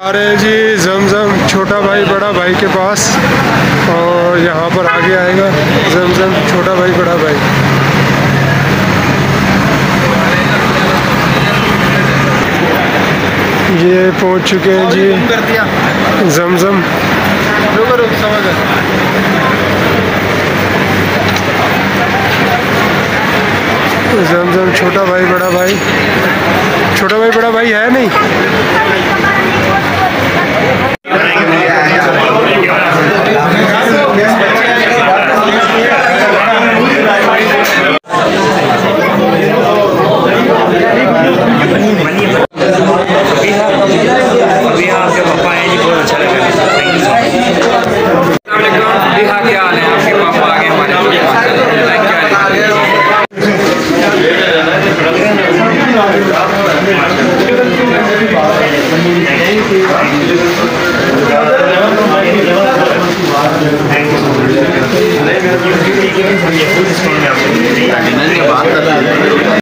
अरे जी जमजम छोटा भाई बड़ा भाई के पास, और यहाँ पर आगे आएगा जमजम छोटा भाई बड़ा भाई। ये पहुँच चुके हैं जी जमजम। जमजम छोटा भाई बड़ा भाई, छोटा भाई बड़ा भाई है नहीं। अभी आपके पापा हैं जी, बहुत अच्छा लगा। क्या हाल है? आपके पापा आ गए हमारे क्या